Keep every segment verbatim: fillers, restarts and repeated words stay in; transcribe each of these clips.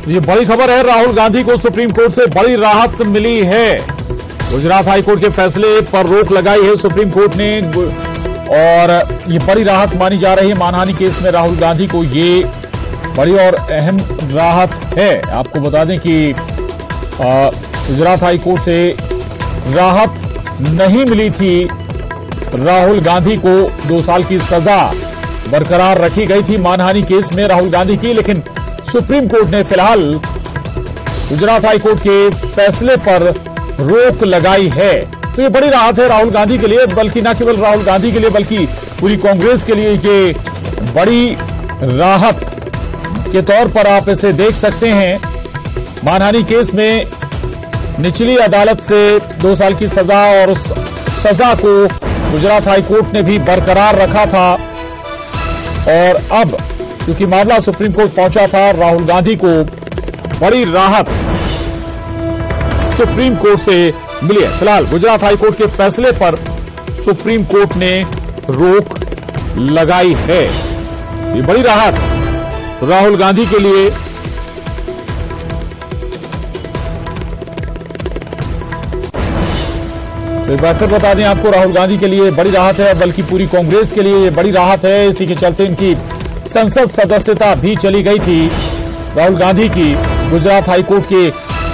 ये बड़ी खबर है, राहुल गांधी को सुप्रीम कोर्ट से बड़ी राहत मिली है। गुजरात हाईकोर्ट के फैसले पर रोक लगाई है सुप्रीम कोर्ट ने और ये बड़ी राहत मानी जा रही है। मानहानि केस में राहुल गांधी को ये बड़ी और अहम राहत है। आपको बता दें कि गुजरात हाईकोर्ट से राहत नहीं मिली थी। राहुल गांधी को दो साल की सजा बरकरार रखी गई थी मानहानि केस में राहुल गांधी की, लेकिन सुप्रीम कोर्ट ने फिलहाल गुजरात हाईकोर्ट के फैसले पर रोक लगाई है। तो ये बड़ी राहत है राहुल गांधी के लिए, बल्कि न केवल राहुल गांधी के लिए बल्कि पूरी कांग्रेस के लिए ये बड़ी राहत के तौर पर आप इसे देख सकते हैं। मानहानि केस में निचली अदालत से दो साल की सजा और उस सजा को गुजरात हाईकोर्ट ने भी बरकरार रखा था और अब क्योंकि मामला सुप्रीम कोर्ट पहुंचा था, राहुल गांधी को बड़ी राहत सुप्रीम कोर्ट से मिली है। फिलहाल गुजरात हाईकोर्ट के फैसले पर सुप्रीम कोर्ट ने रोक लगाई है। ये बड़ी राहत राहुल गांधी के लिए। तो एक बार फिर बता दें आपको, राहुल गांधी के लिए बड़ी राहत है, बल्कि पूरी कांग्रेस के लिए ये बड़ी राहत है। इसी के चलते इनकी संसद सदस्यता भी चली गई थी राहुल गांधी की गुजरात हाईकोर्ट के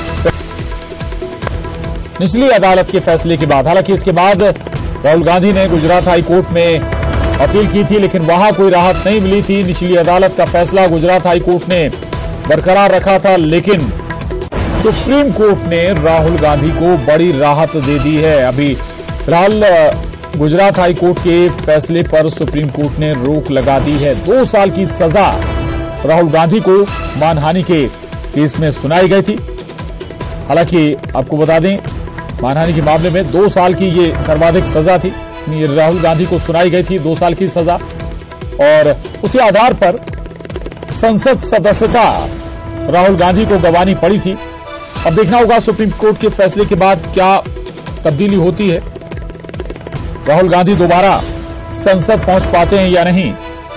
निचली अदालत के फैसले के बाद। हालांकि इसके बाद राहुल गांधी ने गुजरात हाईकोर्ट में अपील की थी, लेकिन वहां कोई राहत नहीं मिली थी। निचली अदालत का फैसला गुजरात हाईकोर्ट ने बरकरार रखा था, लेकिन सुप्रीम कोर्ट ने राहुल गांधी को बड़ी राहत दे दी है। अभी फिलहाल गुजरात हाईकोर्ट के फैसले पर सुप्रीम कोर्ट ने रोक लगा दी है। दो साल की सजा राहुल गांधी को मानहानि के केस में सुनाई गई थी। हालांकि आपको बता दें, मानहानि के मामले में दो साल की ये सर्वाधिक सजा थी। ये राहुल गांधी को सुनाई गई थी दो साल की सजा और उसी आधार पर संसद सदस्यता राहुल गांधी को गंवानी पड़ी थी। अब देखना होगा सुप्रीम कोर्ट के फैसले के बाद क्या तब्दीली होती है, राहुल गांधी दोबारा संसद पहुंच पाते हैं या नहीं।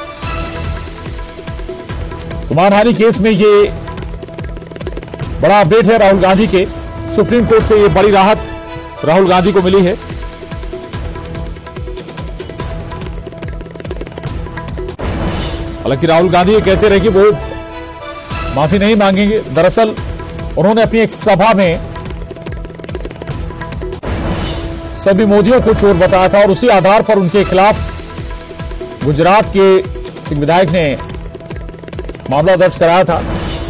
तो मानहानि केस में ये बड़ा अपडेट है राहुल गांधी के। सुप्रीम कोर्ट से ये बड़ी राहत राहुल गांधी को मिली है। हालांकि राहुल गांधी ये कहते रहे कि वो माफी नहीं मांगेंगे। दरअसल उन्होंने अपनी एक सभा में सभी मोदियों को चोर बताया था और उसी आधार पर उनके खिलाफ गुजरात के एक विधायक ने मामला दर्ज कराया था।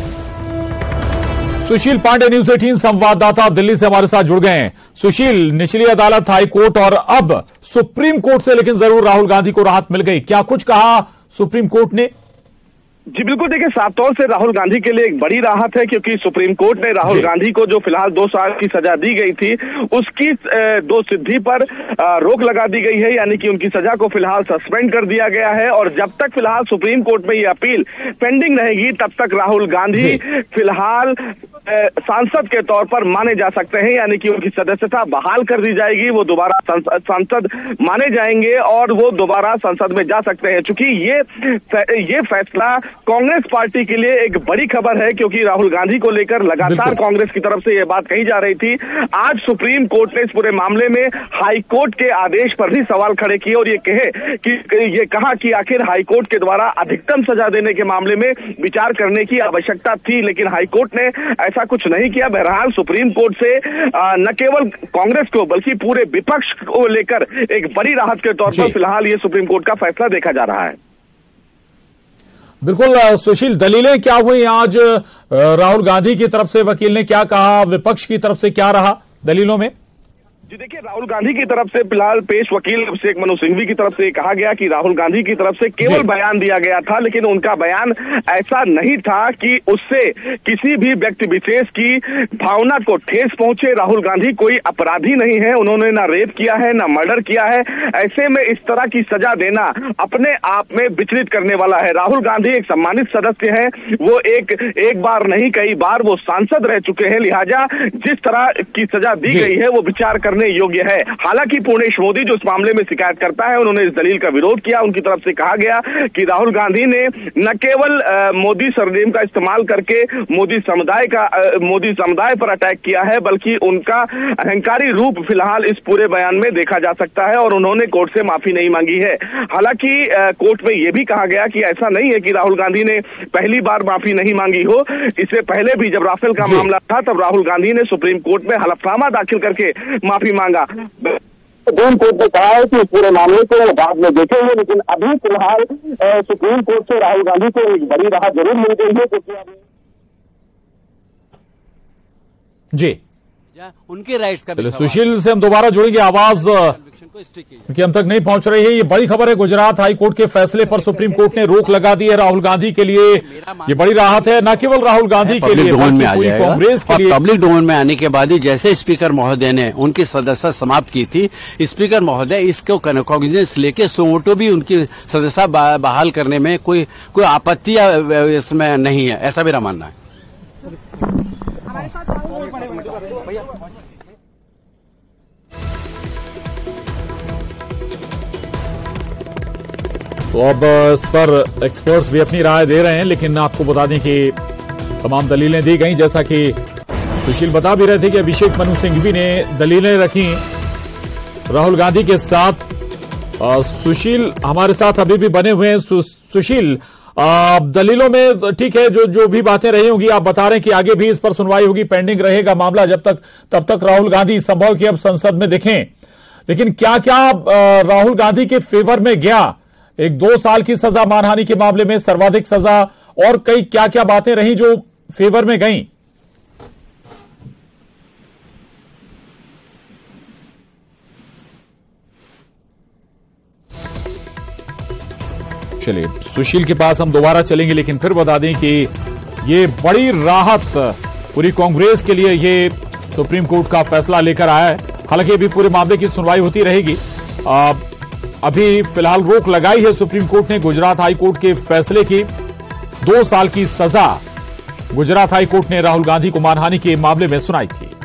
सुशील पांडे, न्यूज़ अठारह संवाददाता दिल्ली से हमारे साथ जुड़ गए हैं। सुशील, निचली अदालत, हाई कोर्ट और अब सुप्रीम कोर्ट से लेकिन जरूर राहुल गांधी को राहत मिल गई। क्या कुछ कहा सुप्रीम कोर्ट ने? जी बिल्कुल, देखिए साफ तौर से राहुल गांधी के लिए एक बड़ी राहत है, क्योंकि सुप्रीम कोर्ट ने राहुल गांधी को जो फिलहाल दो साल की सजा दी गई थी उसकी दो सिद्धि पर रोक लगा दी गई है, यानी कि उनकी सजा को फिलहाल सस्पेंड कर दिया गया है। और जब तक फिलहाल सुप्रीम कोर्ट में ये अपील पेंडिंग रहेगी तब तक राहुल गांधी फिलहाल सांसद के तौर पर माने जा सकते हैं, यानी कि उनकी सदस्यता बहाल कर दी जाएगी। वो दोबारा सांसद माने जाएंगे और वो दोबारा संसद में जा सकते हैं। चूंकि ये ये फैसला कांग्रेस पार्टी के लिए एक बड़ी खबर है, क्योंकि राहुल गांधी को लेकर लगातार कांग्रेस की तरफ से यह बात कही जा रही थी। आज सुप्रीम कोर्ट ने इस पूरे मामले में हाई कोर्ट के आदेश पर भी सवाल खड़े किए और ये कहे कि ये कहा कि आखिर हाई कोर्ट के द्वारा अधिकतम सजा देने के मामले में विचार करने की आवश्यकता थी, लेकिन हाई कोर्ट ने ऐसा कुछ नहीं किया। बहरहाल सुप्रीम कोर्ट से न केवल कांग्रेस को बल्कि पूरे विपक्ष को लेकर एक बड़ी राहत के तौर पर फिलहाल ये सुप्रीम कोर्ट का फैसला देखा जा रहा है। बिल्कुल सुशील, दलीलें क्या हुई आज? राहुल गांधी की तरफ से वकील ने क्या कहा, विपक्ष की तरफ से क्या रहा दलीलों में? जी देखिए, राहुल गांधी की तरफ से फिलहाल पेश वकील अभिषेक मनु सिंघवी की तरफ से कहा गया कि राहुल गांधी की तरफ से केवल बयान दिया गया था, लेकिन उनका बयान ऐसा नहीं था कि उससे किसी भी व्यक्ति विशेष की भावना को ठेस पहुंचे। राहुल गांधी कोई अपराधी नहीं है, उन्होंने ना रेप किया है ना मर्डर किया है। ऐसे में इस तरह की सजा देना अपने आप में विचलित करने वाला है। राहुल गांधी एक सम्मानित सदस्य है, वो एक एक बार नहीं कई बार वो सांसद रह चुके हैं, लिहाजा जिस तरह की सजा दी गई है वो विचार कर करने योग्य है। हालांकि पूर्णेश मोदी जो इस मामले में शिकायत करता है, उन्होंने इस दलील का विरोध किया। उनकी तरफ से कहा गया कि राहुल गांधी ने न केवल मोदी सरनेम का इस्तेमाल करके मोदी समुदाय का मोदी समुदाय पर अटैक किया है, बल्कि उनका अहंकारी रूप फिलहाल इस पूरे बयान में देखा जा सकता है और उन्होंने कोर्ट से माफी नहीं मांगी है। हालांकि कोर्ट में यह भी कहा गया कि ऐसा नहीं है कि राहुल गांधी ने पहली बार माफी नहीं मांगी हो। इससे पहले भी जब राफेल का मामला था, तब राहुल गांधी ने सुप्रीम कोर्ट में हलफनामा दाखिल करके माफी मांगा। सुप्रीम कोर्ट ने कहा है कि इस पूरे मामले को बाद में देखेंगे, लेकिन अभी फिलहाल सुप्रीम कोर्ट से राहुल गांधी को एक बड़ी राहत जरूर मिल गई है, क्योंकि जी उनके राइट्स का। सुशील से हम दोबारा जुड़ेंगे, आवाज क्योंकि हम तक नहीं पहुंच रही है। ये बड़ी खबर है, गुजरात हाईकोर्ट के फैसले पर सुप्रीम कोर्ट ने रोक लगा दी है। राहुल गांधी के लिए ये बड़ी राहत है, न केवल राहुल गांधी के लिए बल्कि पूरी कांग्रेस के लिए। पब्लिक डोमेन में आने के बाद ही जैसे स्पीकर महोदय ने उनकी सदस्यता समाप्त की थी, स्पीकर महोदय इसको कॉग्निजेंस लेके सुमोटो भी उनकी सदस्यता बहाल करने में कोई कोई आपत्ति इसमें नहीं है, ऐसा मेरा मानना है। तो अब इस पर एक्सपर्ट्स भी अपनी राय दे रहे हैं, लेकिन आपको बता दें कि तमाम दलीलें दी गई। जैसा कि सुशील बता भी रहे थे कि अभिषेक मनु सिंघवी ने दलीलें रखी राहुल गांधी के साथ। आ, सुशील हमारे साथ अभी भी बने हुए हैं। सु, सुशील, आ, दलीलों में ठीक है, जो जो भी बातें रही होंगी आप बता रहे हैं कि आगे भी इस पर सुनवाई होगी, पेंडिंग रहेगा मामला जब तक तब तक राहुल गांधी संभव कि अब संसद में दिखें। लेकिन क्या क्या राहुल गांधी के फेवर में गया? एक दो साल की सजा मानहानि के मामले में, सर्वाधिक सजा, और कई क्या क्या बातें रही जो फेवर में गईं? चलिए सुशील के पास हम दोबारा चलेंगे, लेकिन फिर बता दें कि ये बड़ी राहत पूरी कांग्रेस के लिए ये सुप्रीम कोर्ट का फैसला लेकर आया है। हालांकि अभी पूरे मामले की सुनवाई होती रहेगी। आ, अभी फिलहाल रोक लगाई है सुप्रीम कोर्ट ने गुजरात हाई कोर्ट के फैसले की। दो साल की सजा गुजरात हाई कोर्ट ने राहुल गांधी को मानहानि के मामले में सुनाई थी।